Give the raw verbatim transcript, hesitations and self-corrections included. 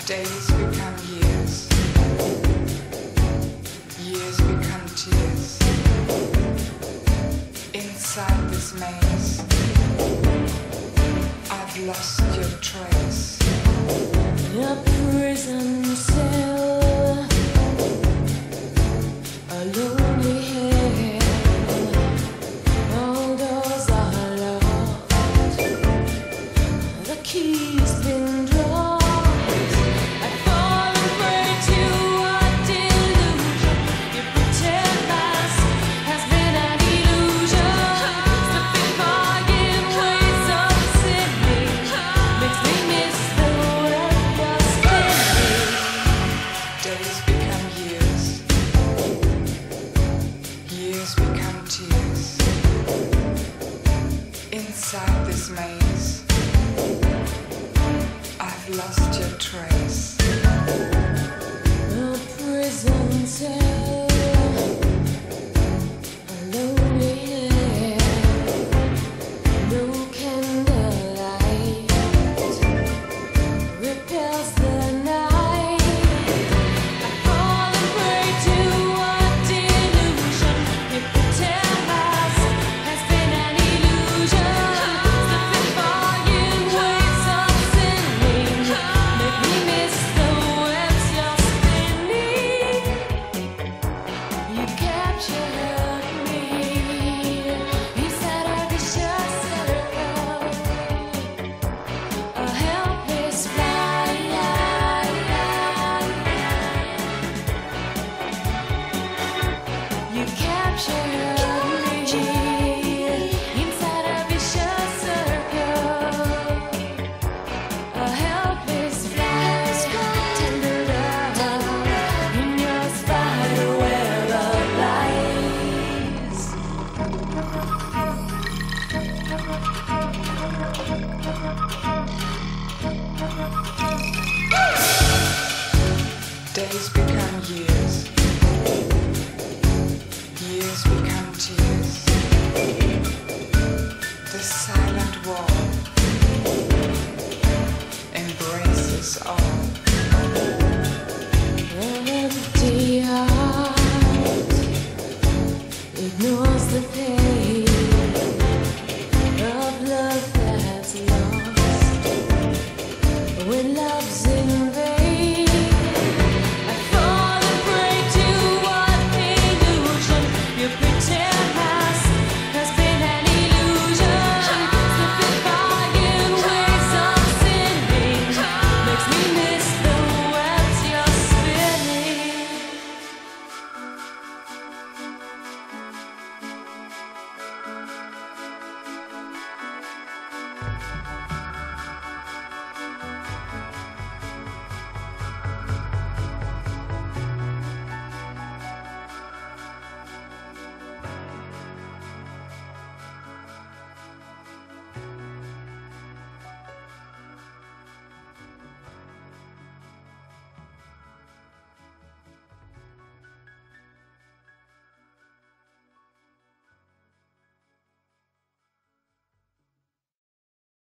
Days become years, years become tears. Inside this maze, I've lost your trace. A prison cell, a lonely hell. All doors are locked, the key's been dropped. Inside this maze, I've lost your trace. A prison cell, a lonely hell, no candlelight repels the night. I fall and pray to a delusion. If the tell-us has been an illusion. Days become years.